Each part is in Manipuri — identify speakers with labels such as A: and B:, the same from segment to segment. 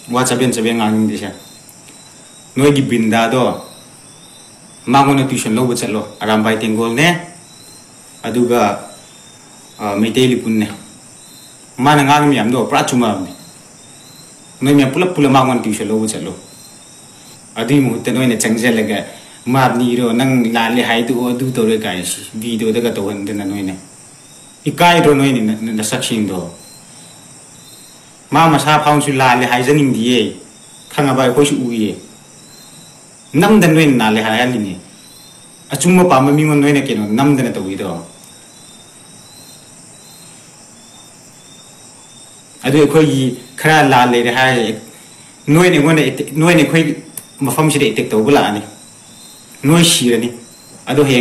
A: wa chaben ngang ni se noi gi binda do mangona tuition lo bu chalo arambai tengol ne aduga meiteli punne mana ngang mi am do pra chuma ne noi me pula mangon tuition lo bu chalo adi mu te noi ne changjel ga map ni ro nang la le hai tu du to re kai video da ga to han de na noi ne ikai ro noi ne na sakshin do ma sa phang su la le hai janing die khanga bai ko su uye nam dan noi na le hai ali ni achuma pa ma mi ngon noi ne ke no nam dan to wi do adu ko yi khara la le hai noi ne noi ne khoi mafam si de tek to bula ni noi shirani ado he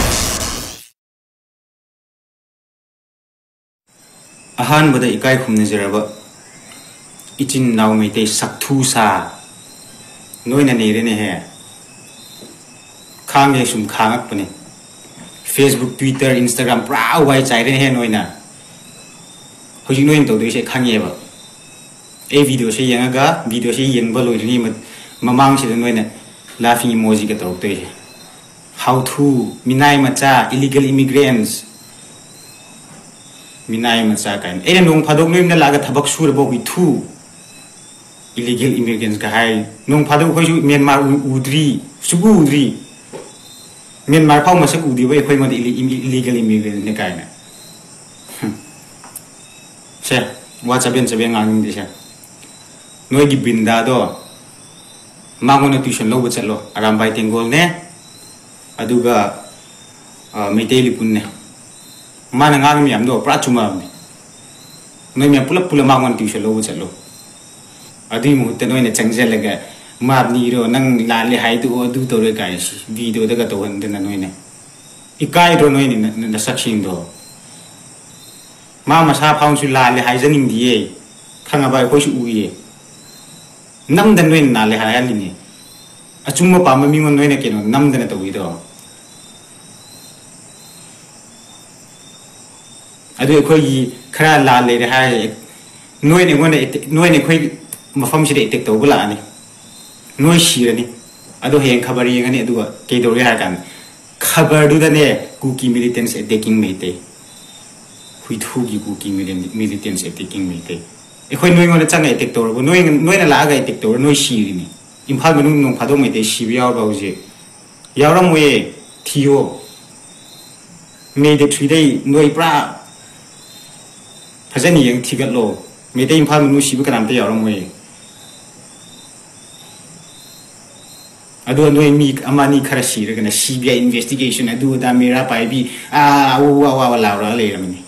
A: ahan bada ikai khumne jeraba ichin naw me te sakthu sa noi na ne re ne he khang ye sum khangak pane Facebook Twitter Instagram pra wai chai re he noi na hoji noi to de se khang ye ba e video se yanga video se yen ba loi ni mamang si noi na laughing emoji ka to te how to minai macha illegal immigrants minai macha kan e nong phadok nem na laga thabak sur bo wi thu illegal immigrants ka hai nong phadok khoi su Myanmar udri sugu udri Myanmar phau masak udi bai khoi ngod illegal immigrants ne kai na se wa chaben ngang ni se noi gi binda do mangona tuition lo bu chalo arambai tengol ne aduga meiteli punne mana ngang mi am do pra chuma ne noi me pula mangon tuition lo bu chalo adi mu te noi ne changjel ga map ni ro nang la le hai tu du to re kai video da ga to han de na noi ne ikai ro noi ne na sakshin do ma sa phang su la le hai janing die khanga bai ko su uye nam dan noi na le hai ali ni achuma pa ma mi ngon noi ne ke no nam dan to wi do adu ko yi khara la le hai noi ne khoi mafam si de tek to bula ni noi shirani adu he khabar yi ngani adu ke do ri ha kan khabar du da ne kuki militants attacking me te hui thu gi kuki militants attacking me te e khoi noi ngona chang attack to ro noi na la ga attack to noi shiri ni imphal manung nong phado me te shibi yaw ba uje yawram we thiyo me de three day noi pra phajani yang thigat lo me te imphal manu shibu kanam te yawram we adu noi mi amani khara shira kana CBI investigation adu da mera pai bi wa la ra le ramani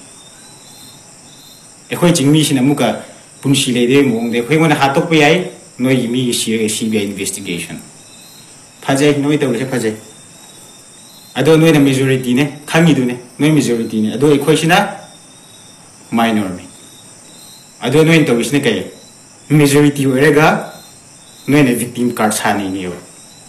A: e khoi jingmi sina muka punshi le de mong de khoi ngona hatok pe ai noi mi shira CBI investigation phajai noi to le phajai adu noi na majority ne khangi du ne noi majority ne adu e khoi sina minor me adu noi to isne kai majority orega noi na victim card chani ni yo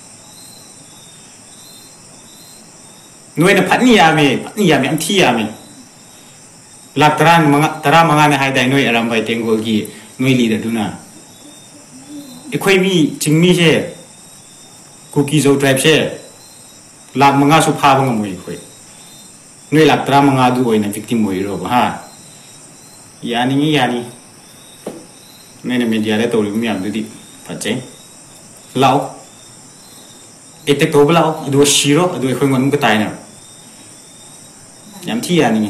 A: noi na phatni yame am thi yame lak tara manga ne hai dai noi aram bai tengol gi noi leader duna e khoi mi chingmi se kuki zo tribe se lak manga su pha bang moi khoi noi lak tara manga du oina victim moi ro ha yani noi na media le to ri mi am du di phache lao etek to blau du shiro du khoi ngon ka tai na yam thi yani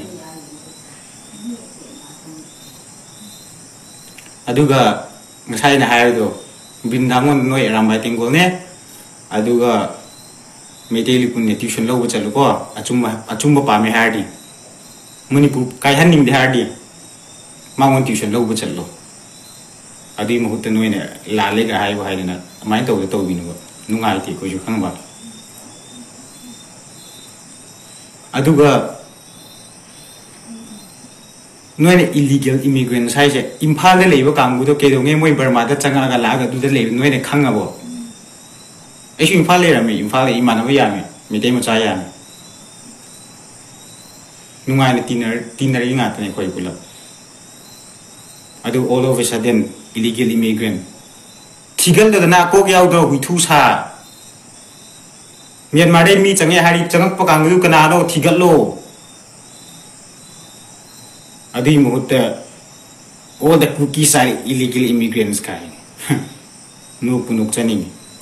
A: aduga ngasai na hai do bindangon noi rambai tengol ne aduga meteli punne tuition lo chalu ko achumba pa me hardi manipur kai haning de hardi mangon tuition lo chalu adi mahut noi ne la le ga hai ba hai na mai to bi no nungai ti ko ju khang ba aduga noi ne illegal immigrants hai se imphal le leiba kangbu to ke do nge moi Burma da changa ga la ga du da le noi ne khang abo e shu imphal le ra me imphal le imana ba ya me te ma cha ya me nungai ne tiner inga tane koi kula adu all of a sudden illegal immigrant थिगल दना को याव दो हुइथु सा म्यांमार दे मी चंगे हारी चंगप कांगु कनानो थिगल लो अदी मुहूर्त all the cookies are illegal immigrants kai no punuk chani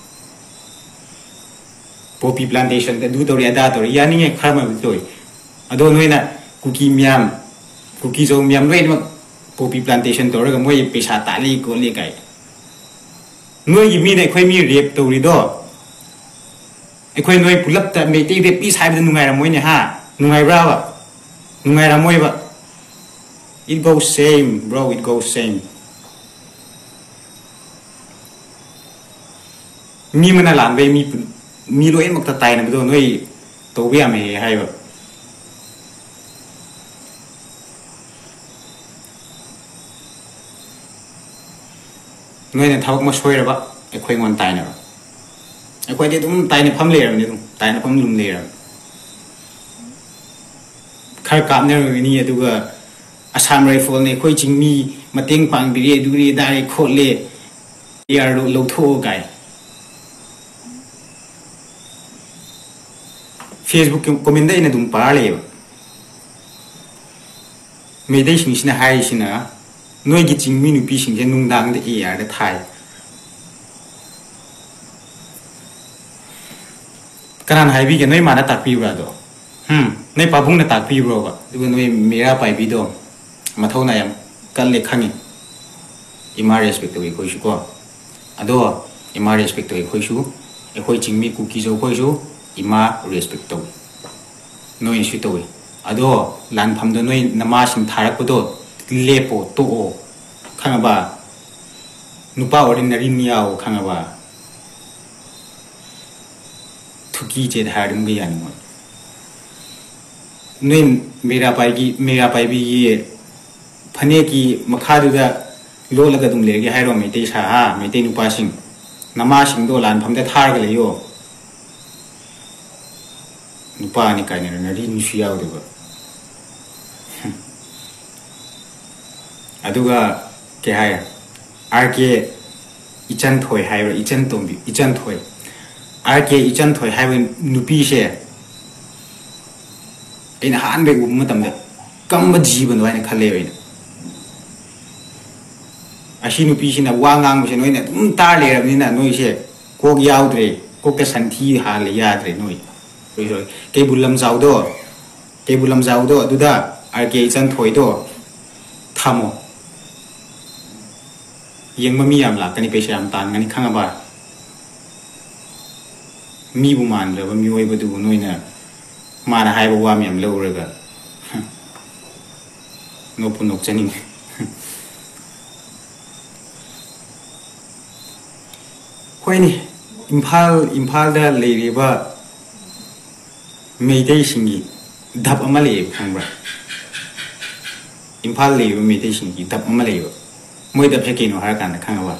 A: poppy plantation da du tori ada tori yani nge khama toi ado noi na cookie zo miam noi ma poppy plantation tor ga moi pesa tali ko le kai noi gi mi ne khoi mi rape tori do ai khoi noi pulap ta me te rape is hai da nungai ra moi ne ha nungai bra ba nungai ra moi ba it goes same bro it goes same mi mana lan be mi lo en mak ta tai na do noi to be am he hai ba noi na thawak ma soi ra ba ai khoi ngon tai na ba ai khoi de dum tai na pham le ra ni dum tai na pham lum le ra khar kam ne ni adu ga Assam rifle ne khoi chingmi mateng pang biri duri dai khole yar lo tho gai Facebook comment ina dum par le me dai sing sina hai sina noi gi chingmi nu pi sing je nung dang de yar de thai kanan hai bi ge noi ma na tak pi bra do nei pa bung na tak pi bro ba du noi mera pai bi do mathau na yam kal le khangi ima respect to khoi shu ko ado ima respect to khoi shu e khoi chingmi cookie zo khoi shu ima respect to noi shu to ado lan pham do noi nama sim tharak ko do lepo to o khanga ba nupa ordinary niao khanga ba thuki je dharum ge yan mo noi mera pai bi ye फने की मखादुदा लोलगा दुम लेगे हाइरो मेते सा हा मेते नुपा सिंग नमा सिंग दो लान फमदे थारग लेयो नुपा नि काइने नरि निसु याव देबा अदुगा के हाय आरके इचन थोय हाइरो इचन तोंबी इचन थोय आरके इचन थोय हाइबो नुपी से इन हान बे गुम मतमदे कम जीवन वाइने खले वेन अशी नुपी सिना वा ngang बसे नोइने तुम तार ले रबनी ना नोइ से कोक याउद्रे कोक के संथी हाल याद्रे नोइ रोइ के बुलम जाउदो दुदा आरके इचन थोइ दो थामो यंग मी याम लाकनी पैसा याम तान गनी खंगबा मी बु मान रब मी ओइ बदु नोइना माना हाइबो वा म्याम लौरगा नो पुनोक चनिंग खोइनी इम्फाल दा लेरिबा मेइदै सिंगी धप अमा ले खंबा इम्फाल लेरिबा मेइदै सिंगी धप अमा लेबा मोइ दा फेकेनो हार कान खंगबा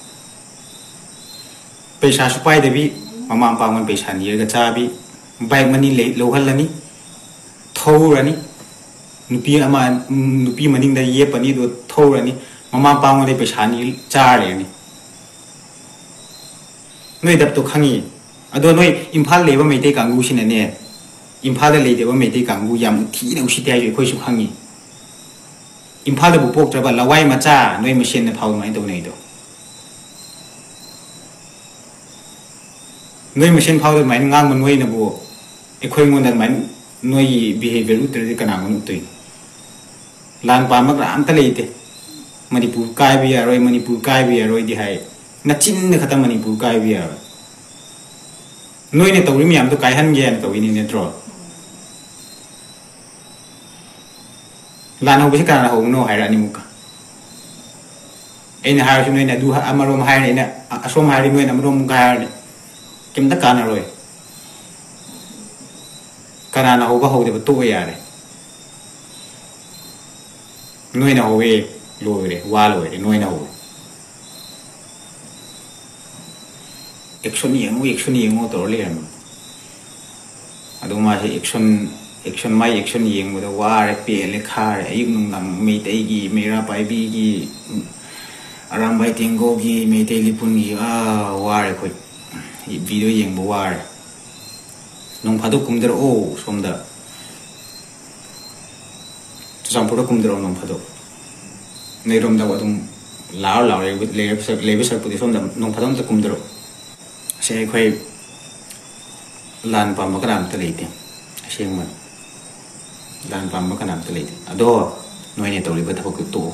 A: पैसा सुपाइ देबी ममा पामन पैसा निरगा चाबी बाइक मनी ले लोहलनी थौरनी नुपी मनिंग दा ये पनी दो थौरनी ममा पांग दे पैसा नि चारेनी नोइ दब तो खंगी अदो नोइ इम्फाल लेबा मेते कांगू सिनने इम्फाल ले देबा मेते कांगू याम थीने उसिते आइ खोइ सु खंगी इम्फाल दबु पोक ट्रबा लवाई मचा नोइ मशीन ने फाउ माइ दो नै दो नोइ मशीन फाउ दो माइ ngang मन नोइ नबो एखोइ मोन द माइ नोइ बिहेवियर उतर दे कना मन उतै लान पामक रामता लेते मणिपुर काय भी यारोय मणिपुर काय भी यारोय दि हाय नचिन ने खतम मणिपुर काय भी यार नोइ ने तौरि मियाम तो काय हन गे न तौइनी नेत्रो लान हो बे kana ho no haira ni muka ena har noi na du amarom haira ina asom hairi noi na amarom ga haira kim ta kana roi kana na ho ba ho de ba to yare noi na ho we lo re wa lo re noi na ho action yeng mo to le am adu ma se action mai action yeng mo da wa re pe le kha re ayung nang mi te gi mera pai bi gi Arambai Tengogi Meitei Lipungi war koi video yengbo war nong phado kumdar o somda Sampura kumdar nong phado nei rom da wadum lao lao lebe sar pudi somda nong phadom ta kumdar se khoi lan pam ba kanam ta leite aseng man lan pam ba kanam ta leite ado noi ne tawli ba thapok to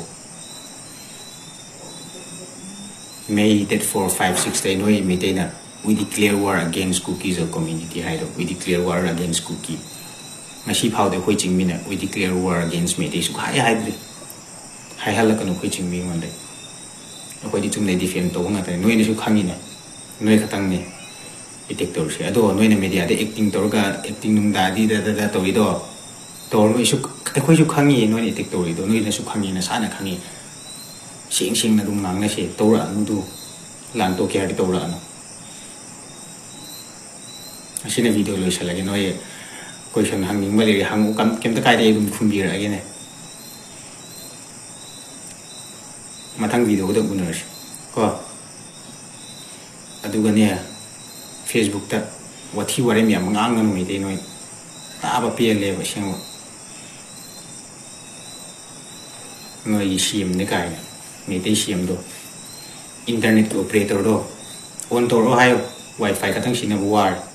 A: May that 4, 5, 6 day noi Meitei we declare war against cookies or community haido we declare war against cookie masi phau de khoi ching mina we declare war against Meitei su khai haidre hai hal ka no khoi ching mi ngon de khoi di chum ne defend to nga ta noi ne su khangi na noi khatang ne attack tor se ado noi ne media de acting tor ga acting num da di da to ido tor noi su ta khoi su khangi noi ne attack tor ido noi ne su khangi na sa na khangi sing na dum nang na se tor an du lan to kya di tor an asine video lo sala ge noi question hanging ba le hang kam kem ta kai de dum khum bi ra ge ne mathang video ko bunar ko adu ga ne Facebook ta wathi ware mi am ngang ngan mi de noi ta ba pe le ba sing noi sim ne kai Meitei sim do internet operator do on to ro hayo wifi ka tang sina war